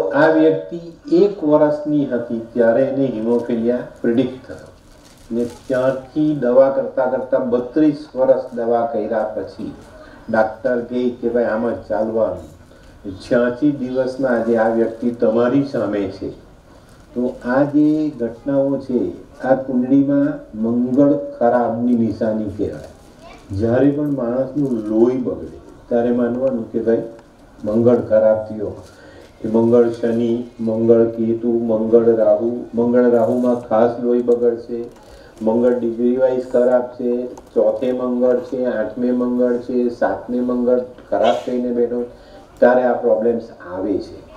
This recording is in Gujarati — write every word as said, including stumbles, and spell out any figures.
આ વ્યક્તિ એક વર્ષની હતી ત્યારે એને હિમોફિલિયા પ્રિડિક્ટ થયો ને ત્યાંથી દવા કરતાં કરતાં બત્રીસ વર્ષ દવા કર્યા પછી ડાક્ટર કહે કે ભાઈ આમ જ ચાલવાનું. છ્યાસી દિવસમાં આજે આ વ્યક્તિ તમારી સામે છે. તો આ જે ઘટનાઓ છે આ કુંડળીમાં મંગળ ખરાબની નિશાની કહેવાય. જ્યારે પણ માણસનું લોહી બગડે ત્યારે માનવાનું કે ભાઈ મંગળ ખરાબ થયો. કે મંગળ શનિ, મંગળ કેતુ, મંગળ રાહુ. મંગળ રાહુમાં ખાસ લોહી બગડશે. મંગળ ડિગ્રી વાઇઝ ખરાબ છે. ચોથે મંગળ છે, આઠમે મંગળ છે, સાતમે મંગળ ખરાબ થઈને બેઠો ત્યારે આ પ્રોબ્લેમ્સ આવે છે.